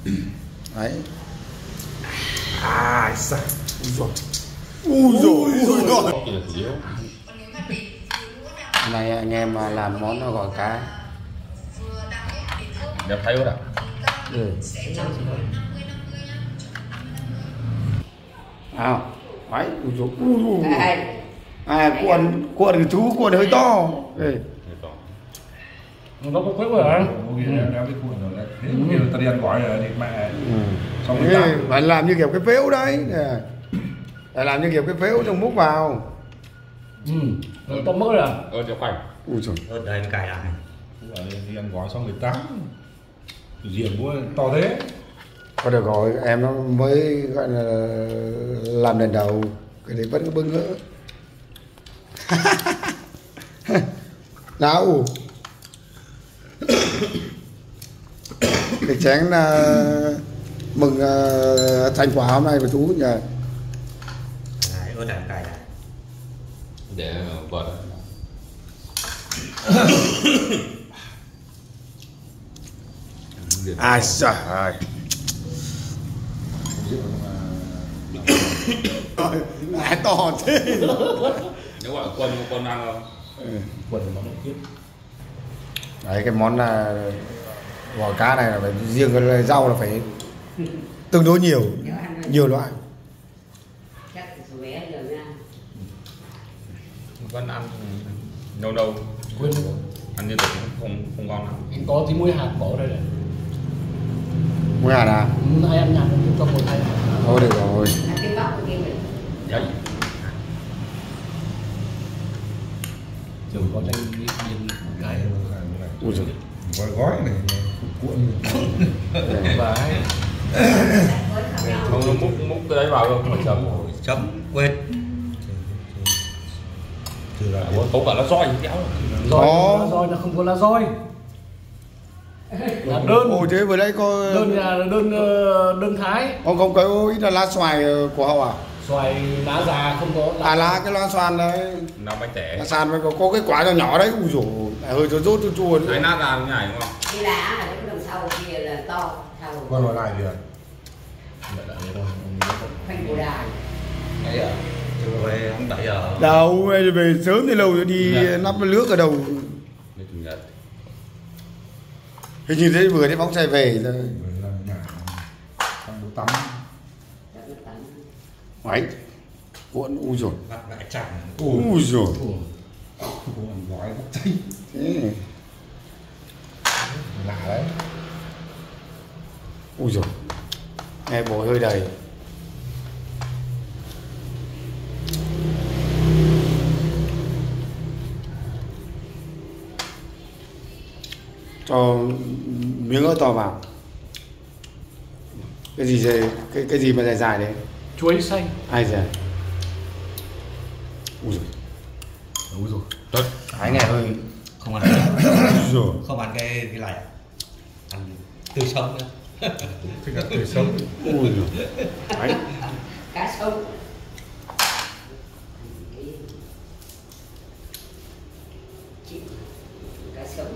Đấy. À sao? Ui dồi. Ui. Này anh em mà làm món gỏi cá. Đẹp thấy không ạ? Ừ. Nào, đấy, ui dồi. À, cuộn chú cuộn hơi to. Ê. Nó có quấy rồi hả? Đeo cái cuộn rồi đấy. Thế nhiều ta đi ăn gói rồi thịt mẹ. Xong rồi Ê, phải làm như kiểu cái phễu đấy. Phải làm như kiểu cái phễu xong múc vào. To mỡ à? Cho khoảnh. Ui dồi. Ở đây anh cài lại. đi ăn gói xong 18. Riêng mua to thế. Có được rồi, em nó mới gọi là làm lần đầu. Cái đấy vẫn cứ bưng ngỡ. Nào. Cái chén mừng thành quả hôm nay của chú nhỉ. Đấy, ở đây anh cài lại. Để vợt. Ai trời ơi. Lại to thế. Nếu gọi quân ăn không? Quần nó kiếp. Đấy, cái món gỏi cá này là phải riêng cái rau là phải tương đối nhiều loại. Vẫn ăn đâu quên ăn như thế không ngon lắm. có tí muối hạt bỏ đây này. Muối hạt à? Ai ăn nhạt cho một thay. Thôi được rồi. Đấy. Rồi có tranh viên cái Ui giời. Gói này cuộn. và Không nó múc cái đấy vào không mà chấm. Chấm quên. Có cả lá roi kéo. roi nó không có lá roi. Là đơn. Ôi thế vừa đấy có Đơn là đơn Thái. không có ít là lá xoài của họ à? Xoài lá già không có lá. À lá cái lá xoàn đấy. Nó bánh tẻ. Lá xoàn mới có cái quả nhỏ nhỏ đấy. Ui dồi, hơi rốt chua. Đấy nát ra như này đúng không? Cái lá là cái đằng sau kia là to. Quần vào lại kìa. Khoanh bồ đà. Đấy à. Về không đẩy ở. Đâu về sớm thì lâu rồi đi nắp nước ở đầu. Để chủ nhật. Hình như thế vừa thấy bóng xe về rồi. Xong bố tắm. Đấy. Cuộn ui dồi. Vặt lại chẳng. Ui dồi. Cuộn gói gấp chay. Thế. Lạ đấy. Ui dồi. Nghe bồi hơi đầy. Cho miếng ớt to vào. Cái gì cái gì mà dài dài đấy? Chuối xanh. Ai giời. Ui dồi. Đúng rồi. Tốt. Thái nghe hơi. Không ăn. Rồi. Không ăn cái này. Ăn tươi sống nữa. Thích ăn tươi sống. Ui dồi. Đấy. Cá sông. Cá sông.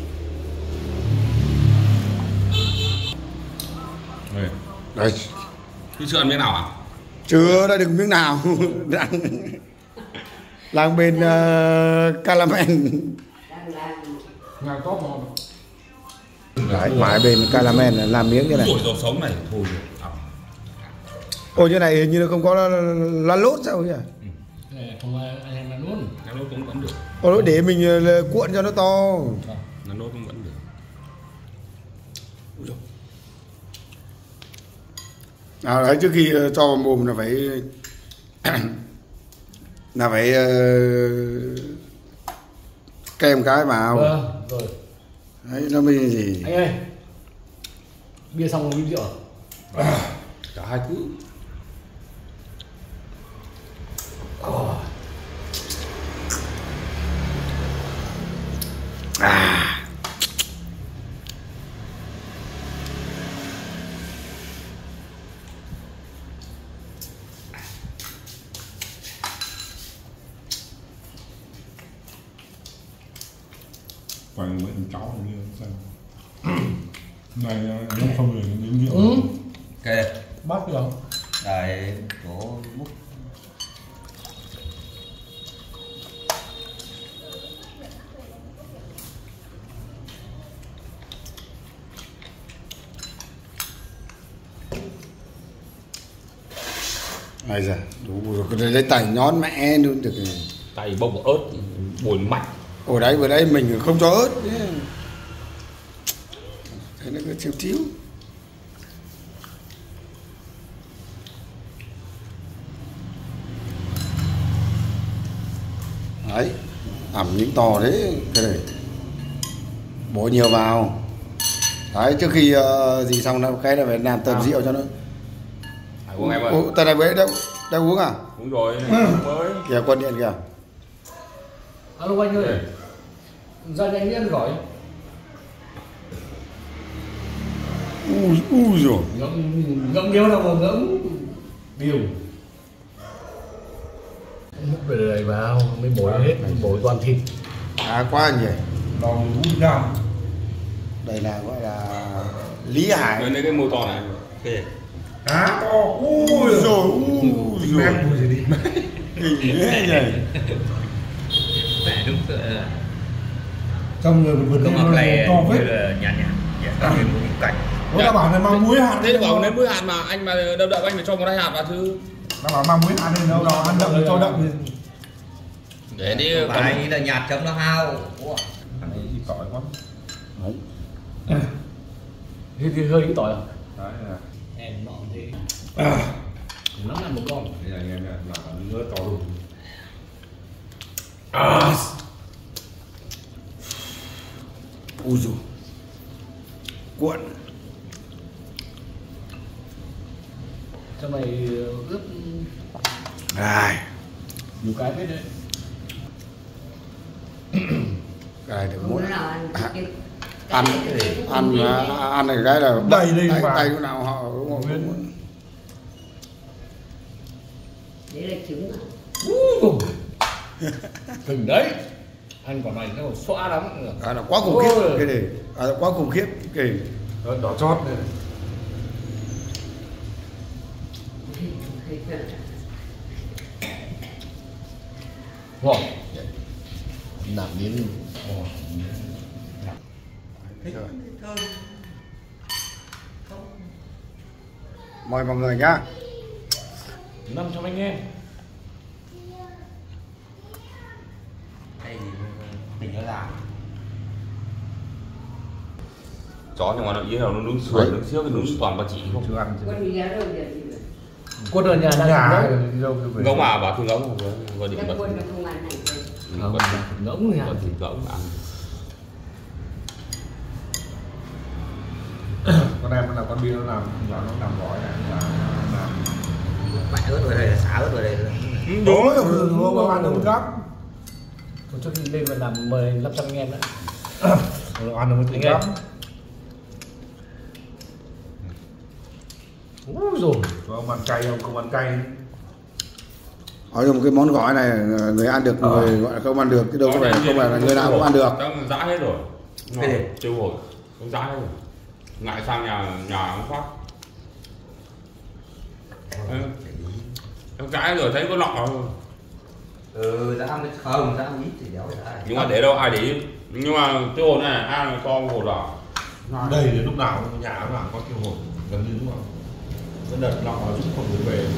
Đấy. Chứ chưa ăn miếng nào à? Chưa đã được miếng nào. Làng bên Calamen. Ngài có ngon. Đấy, ngoài bên Calamen là làm miếng như này. Rồi rau sống này thôi. Ôi như này hình như là không có lá lốt sao nhỉ? Không ai ăn là luôn. Lá nốt cũng vẫn được. Ôi để mình cuộn cho nó to. Lá nốt cũng vẫn được. À, đấy trước khi cho vào mồm là phải kem cái vào. Vâng, rồi. Đấy nó mới gì. Anh ơi. Bia xong rồi bia rượu. Cả hai thứ. Còn mấy cháu như xem. này nó không được đến rượu. Ừ. Ok. Bắt được không? Đây chỗ múc. Này giờ đủ rồi, lấy tay nhón mẹ luôn được. Tay bông ớt bồi mạnh. Ở đấy vừa đấy mình không cho ớt nhé. Thế nó cứ chiếu chiếu. Đấy, ẩm những to đấy, cái này bổ nhiều vào. Đấy, trước khi gì xong nó cái là phải làm tầm rượu cho nó. Phải uống em ơi. Tay này với đâu uống à? Uống rồi, mới. Kìa con điện kìa. Alo anh ơi, ra nhanh lên gọi. Ui rồi. Ngẫm điếu đâu mà ngẫm điều. Múc về đây vào mới bổ hết, bổ toàn thịt. Quá nhỉ. Đòn hút nhau. Đây là gọi là Lý Hải. Lấy cái môi to này. Ok. Cá to. Ui rồi. Ui rồi. Ui đi. Kinh thế nhỉ. Mẹ đúng rồi. Trong người mình Không hợp này to như phết. là nhàn nhạt. Dạ, như một cái cảnh. Nó đã bảo là mang muối hạt. Thế bảo đến muối hạt mà anh mà đâm đậm anh phải cho một hai hạt vào chứ. Nó bảo mang muối hạt lên đâu đó ăn đậm thì cho đậm thì. Để đi Không phải nghĩ là nhạt chấm nó hao. Ăn ấy thì tỏi quá. Đấy. Thì hơi cái tỏi à? Đấy là. Em nọ thế. Nó là một con. Đây là anh em làm nữa to đủ. Ui dồi. Cuộn. Trong này ướp Này. nhiều cái hết đấy. Cái được Không mỗi bữa nào ăn cái- ăn ăn này cái là Đầy lên tay, vào. tay lúc nào họ cũng không. Đấy là trứng à? Kinh đấy. Ăn quả này nó còn xóa lắm. Cái là quá khủng khiếp Ôi. cái này. Quá khủng khiếp cái này. Đỏ chót đây này. Ngon. Nạp đến Mời mọi người nhá. 500 anh em. Đây thì mình nó làm. Chó nhưng mà nó ý là nó nướng sườn, nướng xiếc, nướng toàn ba chỉ không. Chưa ăn chưa. Con đi ra đâu giờ đi được. Quân ở nhà đang Nhà ngỗng. đi đâu cứ về. Ngỗng à, bà thường ngỗng vừa điện Các bật. quân nó không ăn này thôi. Ngỗng nhà. Bật thịt ngỗng ăn. Con em nó làm con bia nó làm gói này là làm. Mẹ ớt vào đây là xả ớt vào đây. Đúng rồi, nó ăn được gấp. Còn trước khi lên mà làm mời 500 anh em đấy. Ăn được Anh cái em. gấp. Úi dồi. Có ông ăn cay không? Không ăn cay. Ở một cái món gói này người ăn được, người gọi là không ăn được, chứ đâu có phải là người nào cũng ăn được. Tao giã hết rồi. Cái gì? Chưa hồi. Tao giã hết rồi. Ngại sang nhà ông Phát. Em giã hết rồi thấy có lọ rồi. Ra mới không, ra ít thì đéo ra. Nhưng mà để đâu ai để ý. Nhưng mà cái hồn này ai mà cho hồn vào. Đây thì lúc nào nhà lúc nào có tiêu hồn gần như đúng không? Cái đợt lọ chúng không được về.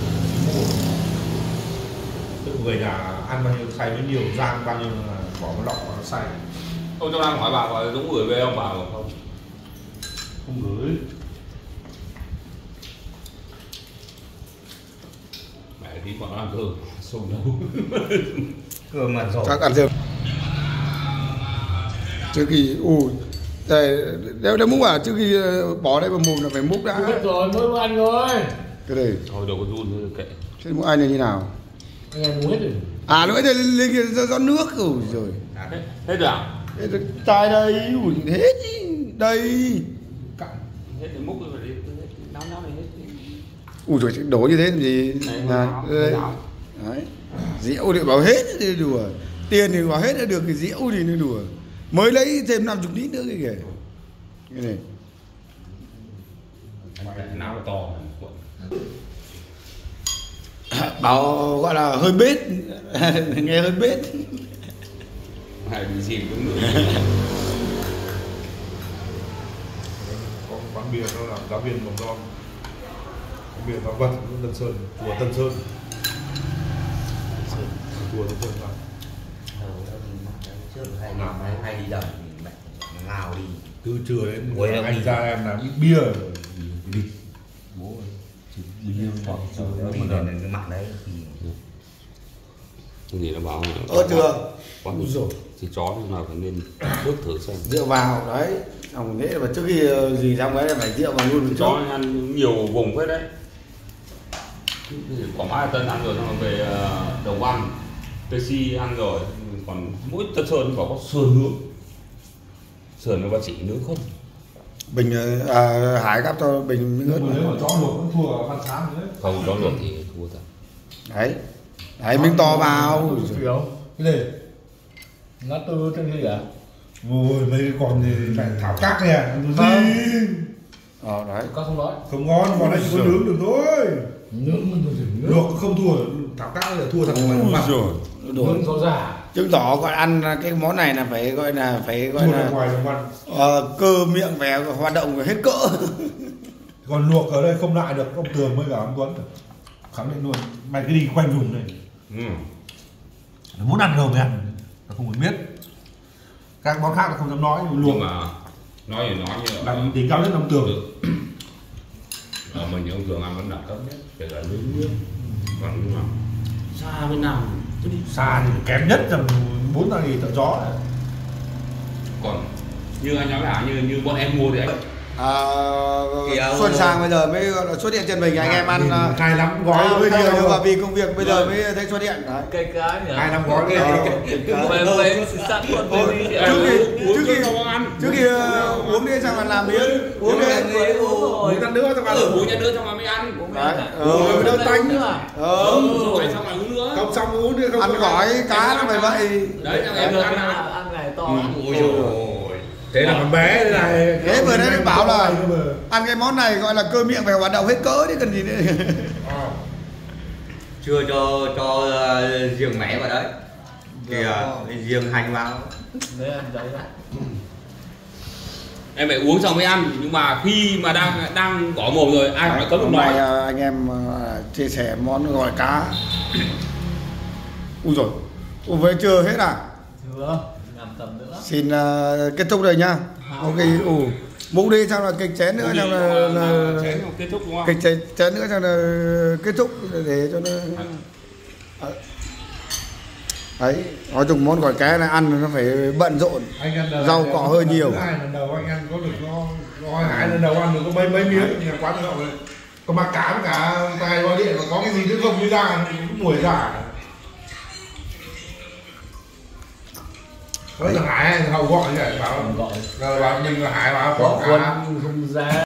Tự về nhà ăn bao nhiêu xay bấy nhiêu, rang bao nhiêu là bỏ cái lọ nó xay. Ông trong đang hỏi bà có Dũng gửi về ông bảo không? Không gửi. Mẹ tí còn nó ăn cơm. Xông đâu. Cơm mà rồi. Chắc ăn thêm. Trước khi đeo múc à, trước khi bỏ đây vào mồm là phải múc đã. Biết rồi, mới ăn rồi. Cái này Thôi đâu có run nữa kệ. thế múc anh này như nào? Anh em uống hết rồi. À lúc ấy thì lên kia do nước rồi. Hết rồi à? Thế thì chai đây, ui hết ý. Đây. Hết thì múc rồi đi. Náo này hết. Ui rồi đổ như thế làm gì? Này, Đây. Đấy. Rượu thì bảo hết thì đùa. Tiền thì bảo hết được, cái rượu thì nó đùa. Mới lấy thêm 50 lít nữa cái kìa. Cái này. não là to. Bảo gọi là hơi bết. Nghe hơi bết. Hay bị gì cũng được. Có quán bia nó là giáo viên mầm non, bia giáo vật Tân Sơn, chùa Tân Sơn, chùa Tân Sơn là trước hay đi đầm ngào đi từ trưa đến Ôi, anh đi. ra em làm ít bia đi. bố ơi bia bọn đi đầm cái mặt đấy thì Cái gì nó bảo Chưa. quán rồi thì chó thì nào phải nên bước thử xem. Rượu vào đấy. Xong thế mà trước khi gì xong đấy là phải rượu vào luôn. Chó ăn nhiều vùng hết đấy. Quảng Bá Tân ăn rồi, xong rồi về Đồng Văn, TC ăn rồi, còn mỗi Tân Sơn có sườn nướng. Sườn nó có chỉ nướng không? Bình Hải gắp cho Bình miếng ớt. nếu mà chó luộc vẫn thua Văn Sáng đấy. Không, chó luộc thì thua thật. Đấy. Đấy miếng to vào. Phiếu Cái gì? ngã tư trên gì à? Ôi mấy cái con gì phải thảo cát nè, ăn gì? Đấy. Có không nói Không ngon, bọn đấy chỉ có nướng được thôi. nướng mình rồi nướng Luộc không thua, thảo cát là thua thằng ngoài mặt. nướng rau giả Chứng tỏ gọi ăn cái món này là phải gọi là Thua thằng ngoài thằng mặt. cơ miệng phải hoạt động hết cỡ. Còn luộc ở đây không lại được ông Tường với cả ông Tuấn. Khẳng định luôn, mày cứ đi quanh vùng này. Muốn ăn đâu mày ăn, nó không muốn biết. Các món khác là không dám nói, luộc. Nhưng mà nói như Là đỉnh cao nhất ông Tường. mình thì ông Tường ăn vẫn đẳng cấp nhất, kể cả nướng nước. Còn nhưng mà xa bên nào cứ đi. Xa thì kém nhất là 4 thằng gì thợ chó này. Còn như anh nói là như bọn em mua thì anh Xuân sang bây giờ mới gọi là xuất hiện trên mình anh em ăn 25 gói hơi nhiều nhưng mà mà vì công việc bây giờ mới thấy xuất hiện đấy. cây cá nhỉ 25 gói Trước khi uống đi xong là làm miếng uống đi uống tắt nữa xong ăn. uống nhá nữa xong rồi mới ăn. Đấy. Đỡ tanh. Không phải xong rồi uống nữa. Không xong uống đi không. Ăn gói cá nó phải vậy. Đấy thằng em ăn nào. ăn này to Ôi dồi. Thế là con bé thế này. Thế vừa nãy bảo là ăn cái món này gọi là cơ miệng phải hoạt động hết cỡ đấy cần gì nữa. chưa cho riêng mẻ vào đấy kìa riêng hành vào đấy ăn đấy đó. Em phải uống xong mới ăn, nhưng mà khi mà đang gõ mồm rồi ai hỏi cấm lúc Hôm nay nói. anh em chia sẻ món gỏi cá. Ui rồi, với chưa hết à? chưa làm tầm nữa Xin kết thúc rồi nhá. Ok, múc đi xong là kịch chén nữa xong là chén kết thúc đúng không? kịch chén nữa xong là kết thúc để cho nó đấy. Nói chung món gỏi cá này ăn nó phải bận rộn, rau cỏ hơi nhiều. Lần đầu anh ăn có được có Hải lần đầu ăn được có mấy miếng thì quán rộng rồi. Có mà cá với cả tài gọi điện mà có cái gì nữa không như ra mùi ra. Có thằng Hải thằng Hậu gọi như vậy bảo gọi là mình là Hải bảo có có quân cá không ra